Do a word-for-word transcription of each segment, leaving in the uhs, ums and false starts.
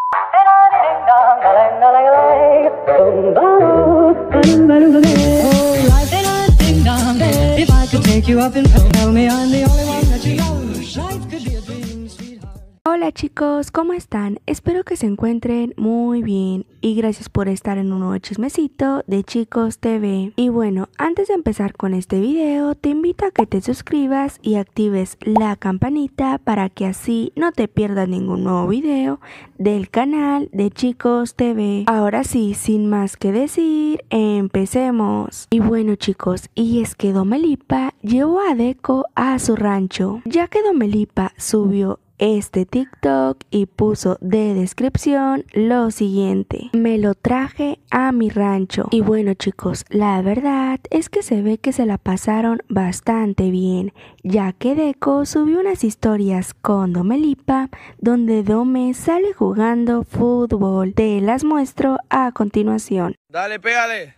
If I could take you up and tell me I'm the only one that you love, life could be a dream, sweetheart. Hola chicos, ¿cómo están? Espero que se encuentren muy bien y gracias por estar en un nuevo chismecito de Chicos T V. Y bueno, antes de empezar con este video, te invito a que te suscribas y actives la campanita para que así no te pierdas ningún nuevo video del canal de Chicos T V. Ahora sí, sin más que decir, empecemos. Y bueno chicos, y es que Domelipa llevó a Deco a su rancho, ya que Domelipa subió este TikTok y puso de descripción lo siguiente: me lo traje a mi rancho. Y bueno chicos, la verdad es que se ve que se la pasaron bastante bien, ya que Deco subió unas historias con Domelipa donde Dome sale jugando fútbol. Te las muestro a continuación. Dale, pégale.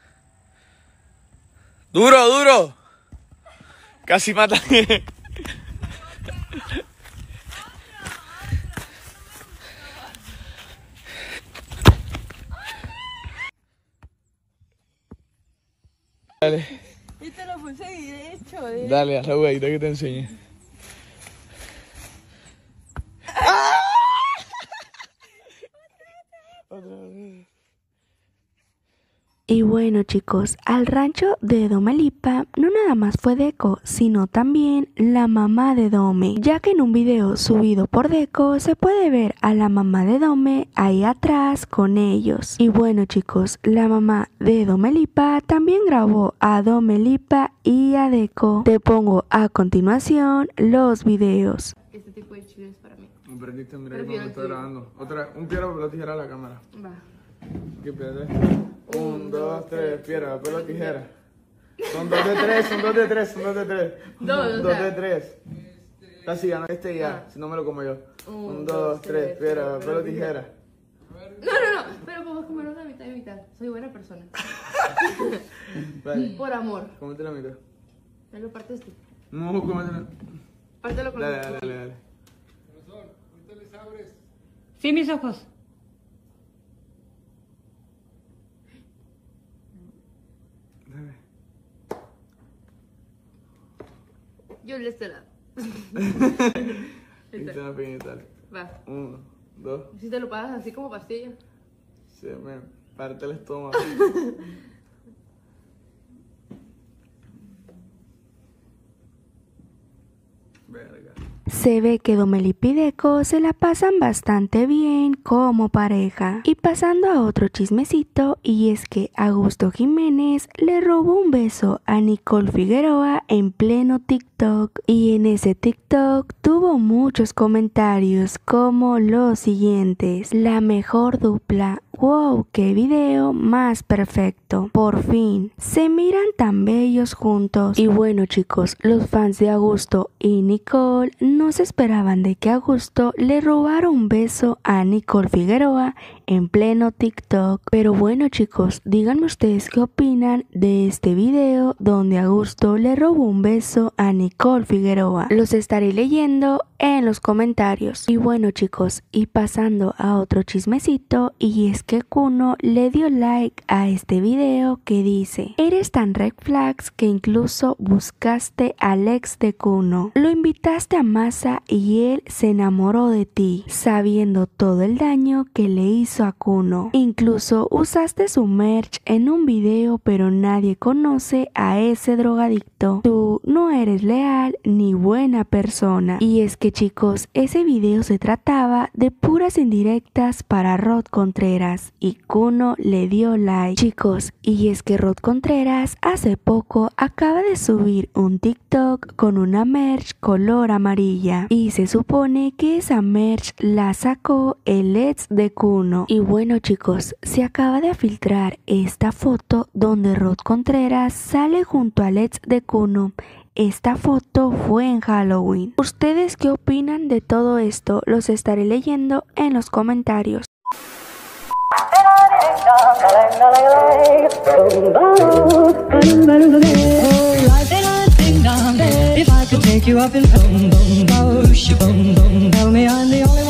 Duro, duro. Casi mata. Dale. Y te lo puse derecho, ¿eh? Dale, haz la huevita que te enseñe. Y bueno chicos, al rancho de Domelipa no nada más fue Deco, sino también la mamá de Dome, ya que en un video subido por Deco se puede ver a la mamá de Dome ahí atrás con ellos. Y bueno chicos, la mamá de Domelipa también grabó a Domelipa y a Deco. Te pongo a continuación los videos. Este tipo de chile es para mí. Me perdiste, mira que Prefiero me el está tuyo. grabando. Otra, un piedra, papel o tijera a la cámara. Va. ¿Qué pierde? Un, dos, tres, piedra, papel o tijera. Son dos de tres, son dos de tres, son dos de tres. Dos, o dos sea. de tres. Casi gano este ya, Ah. si no me lo como yo. Un, Un, dos, dos, tres, tres, piedra, papel papel o o tijera. No, no, no. Pero podemos comernos la mitad y mitad. Soy buena persona. Vale, Por amor. cómete la mitad. Me lo partes tú. No, cómete la. Pártelo con Dale, los dale, ojos. dale, dale. Sí, mis ojos. Dale. Yo el de este lado. Hice una pequeñita, dale. Va. Uno, dos, Si te lo pasas así como pastilla. se me parte el estómago. Verga. Se ve que Domelipa y Deco se la pasan bastante bien como pareja. Y pasando a otro chismecito, y es que Augusto Jiménez le robó un beso a Nicole Figueroa en pleno TikTok. Y en ese TikTok tuvo muchos comentarios como los siguientes: la mejor dupla, wow, qué video más perfecto, por fin, se miran tan bellos juntos. Y bueno chicos, los fans de Augusto y Nicole no se esperaban de que Augusto le robara un beso a Nicole Figueroa en pleno TikTok. Pero bueno chicos, díganme ustedes qué opinan de este video donde Augusto le robó un beso a Nicole Figueroa. Los estaré leyendo en los comentarios. Y bueno chicos, y pasando a otro chismecito, y es que Kuno le dio like a este video que dice: eres tan red flags que incluso buscaste al ex de Kuno, lo invitaste a masa y él se enamoró de ti, sabiendo todo el daño que le hizo a Kuno. Incluso usaste su merch en un video, pero nadie conoce a ese drogadicto. Tú no eres leal ni buena persona. Y es que chicos, ese video se trataba de puras indirectas para Rod Contreras y Kuno le dio like. Chicos, y es que Rod Contreras hace poco acaba de subir un TikTok con una merch color amarilla y se supone que esa merch la sacó el ex de Kuno. Y bueno chicos, se acaba de filtrar esta foto donde Rod Contreras sale junto al ex de Kuno. Esta foto fue en Halloween. ¿Ustedes qué opinan de todo esto? Los estaré leyendo en los comentarios. If I could take you up and boom, boom, boom, boom, boom, tell me I'm the only one.